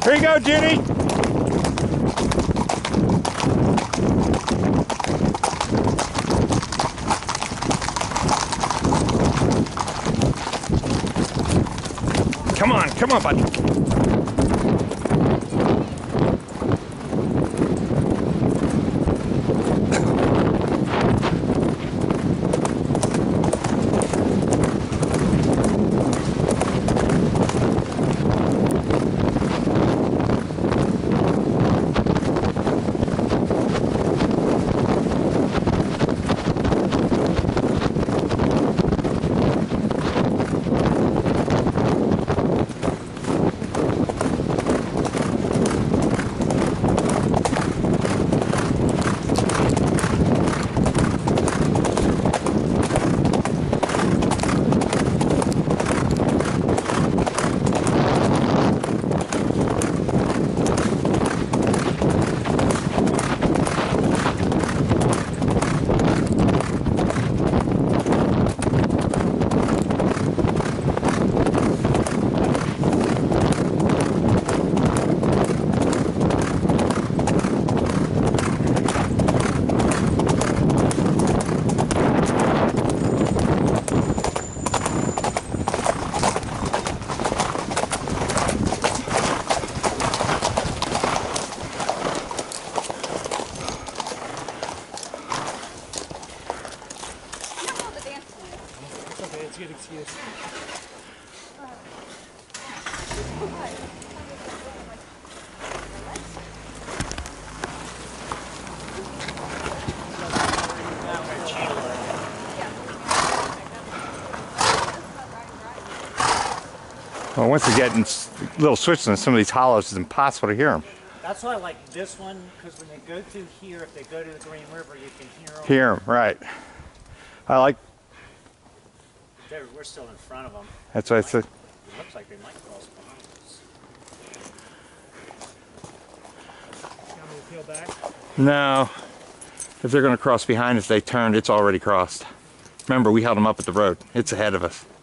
Here you go, Judy. Come on, buddy. It's a good excuse. Well, once you get in little switches in some of these hollows, it's impossible to hear them. That's why I like this one, because when they go through here, if they go to the Green River, you can hear them. Hear them, right. I like... We're still in front of them. That's what I said. It looks like they might cross behind us. You want me to peel back? No. If they're going to cross behind us, they turned. It's already crossed. Remember, we held them up at the road. It's ahead of us.